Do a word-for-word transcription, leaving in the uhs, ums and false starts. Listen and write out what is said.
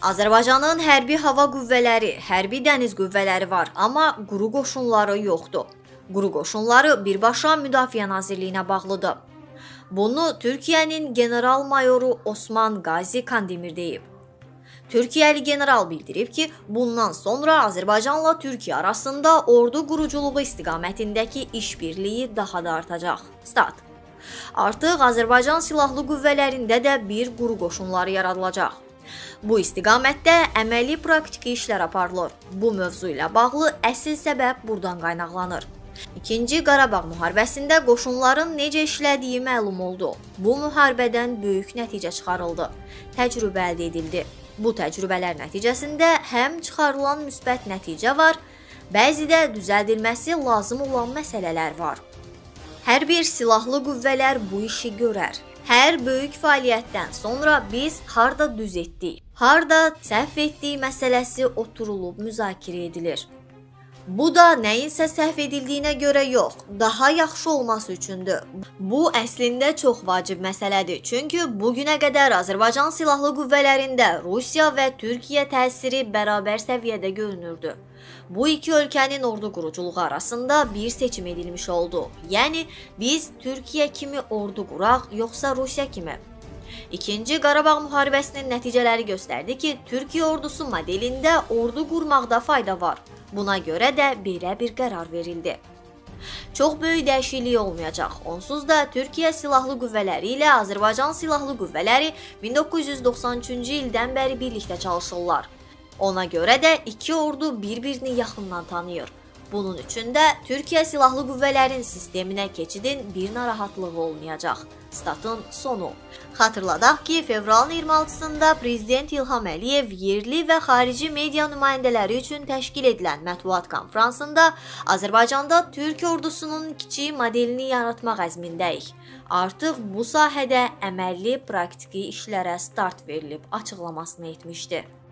Azərbaycanın hərbi hava qüvvələri, hərbi dəniz qüvvələri var, amma quru qoşunları yoxdur. Quru qoşunları birbaşa Müdafiə Nazirliyinə bağlıdır. Bunu Türkiyənin general-mayoru Osman Qazi Kandemir deyib. Türkiyəli general bildirib ki, bundan sonra Azərbaycanla Türkiyə arasında ordu quruculuğu istiqamətindəki işbirliyi daha da artacaq. Stat. Artıq Azərbaycan silahlı qüvvələrində də bir quru qoşunları yaradılacaq. Bu istiqamətdə əməli praktiki işlər aparılır. Bu mövzu ilə bağlı əsl səbəb buradan qaynaqlanır. İkinci Qarabağ müharibəsində qoşunların necə işlədiyi məlum oldu. Bu müharibədən böyük nəticə çıxarıldı. Təcrübə əldə edildi. Bu təcrübələr nəticəsində həm çıxarılan müsbət nəticə var, bəzi də düzəldilməsi lazım olan məsələlər var. Hər bir silahlı qüvvələr bu işi görər. Hər böyük fəaliyyətdən sonra biz harda düz etdik, harda səhv etdik məsələsi oturulub müzakirə edilir. Bu da nəyinsə səhv edildiyinə görə yox, daha yaxşı olması üçündür. Bu əslində çox vacib məsələdir, çünki bugünə qədər Azərbaycan silahlı qüvvələrində Rusiya və Türkiyə təsiri bərabər səviyyədə görünürdü. Bu iki ölkənin ordu quruculuğu arasında bir seçim edilmiş oldu. Yəni, biz Türkiyə kimi ordu quraq, yoxsa Rusiya kimi? İkinci Qarabağ müharibəsinin nəticələri göstərdi ki, Türkiyə ordusu modelində ordu qurmaqda fayda var. Buna görə də belə bir qərar verildi. Çox böyük dəyişiklik olmayacaq. Onsuz da Türkiyə silahlı qüvvələri ilə Azərbaycan silahlı qüvvələri min doqquz yüz doxsan üçüncü ildən bəri birlikdə çalışırlar. Ona görə də iki ordu bir-birini yaxından tanıyır. Bunun üçün də Türkiyə silahlı qüvvələrin sisteminə keçidin bir narahatlığı olmayacaq. Statın sonu. Xatırladaq ki, fevralın iyirmi altısında Prezident İlham Əliyev yerli və xarici media nümayəndələri üçün təşkil edilən mətbuat konfransında Azərbaycanda Türk ordusunun kiçik modelini yaratmaq əzmindəyik. Artıq bu sahədə əməlli praktiki işlərə start verilib açıqlamasını etmişdi.